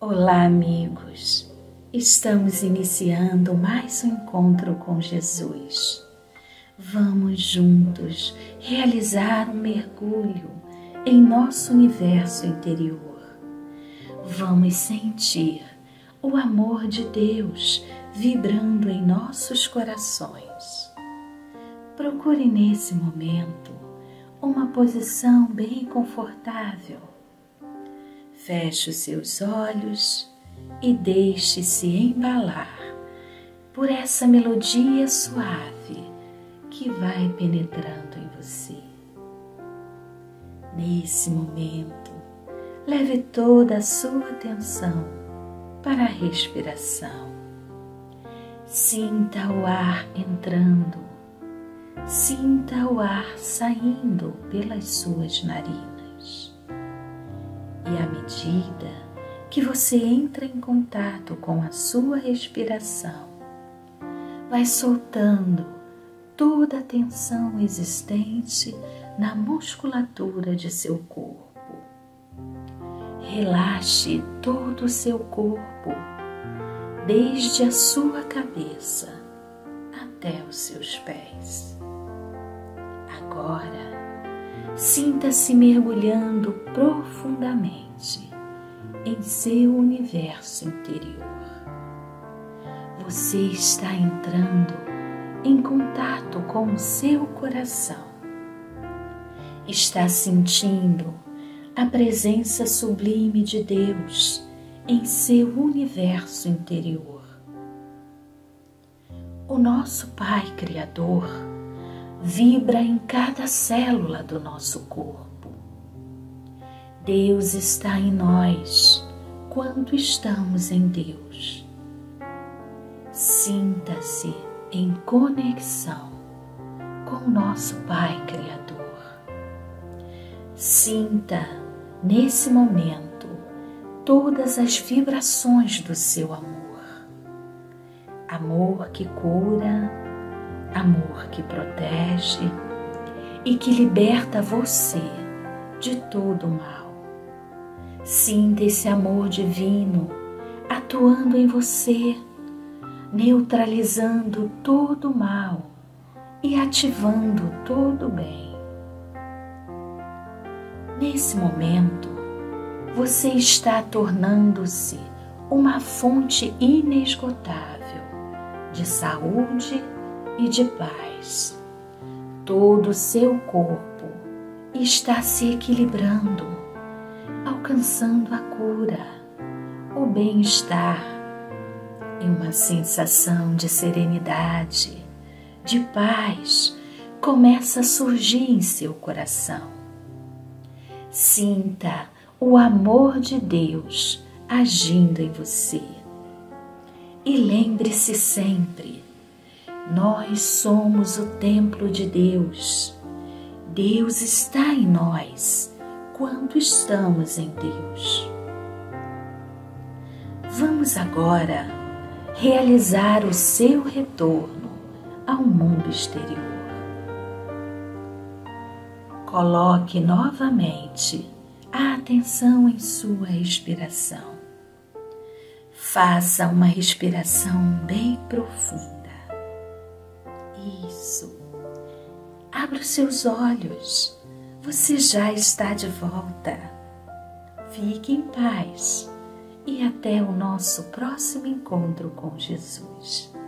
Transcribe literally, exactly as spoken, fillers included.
Olá, amigos! Estamos iniciando mais um encontro com Jesus. Vamos juntos realizar um mergulho em nosso universo interior. Vamos sentir o amor de Deus vibrando em nossos corações. Procure nesse momento uma posição bem confortável. Feche os seus olhos e deixe-se embalar por essa melodia suave que vai penetrando em você. Nesse momento, leve toda a sua atenção para a respiração. Sinta o ar entrando, sinta o ar saindo pelas suas narinas. E à medida que você entra em contato com a sua respiração, vai soltando toda a tensão existente na musculatura de seu corpo. Relaxe todo o seu corpo, desde a sua cabeça até os seus pés. Agora, sinta-se mergulhando profundamente em seu universo interior. Você está entrando em contato com o seu coração. Está sentindo a presença sublime de Deus em seu universo interior. O nosso Pai Criador vibra em cada célula do nosso corpo. Deus está em nós quando estamos em Deus. Sinta-se em conexão com o nosso Pai Criador. Sinta nesse momento todas as vibrações do seu amor. Amor que cura, amor que protege e que liberta você de todo o mal. Sinta esse amor divino atuando em você, neutralizando todo o mal e ativando todo o bem. Nesse momento, você está tornando-se uma fonte inesgotável de saúde e de paz. Todo o seu corpo está se equilibrando, alcançando a cura, o bem-estar e uma sensação de serenidade, de paz começa a surgir em seu coração. Sinta o amor de Deus agindo em você. E lembre-se sempre, nós somos o templo de Deus. Deus está em nós quando estamos em Deus. Vamos agora realizar o seu retorno ao mundo exterior. Coloque novamente a atenção em sua respiração. Faça uma respiração bem profunda. Isso. Abra os seus olhos. Você já está de volta. Fique em paz e até o nosso próximo encontro com Jesus.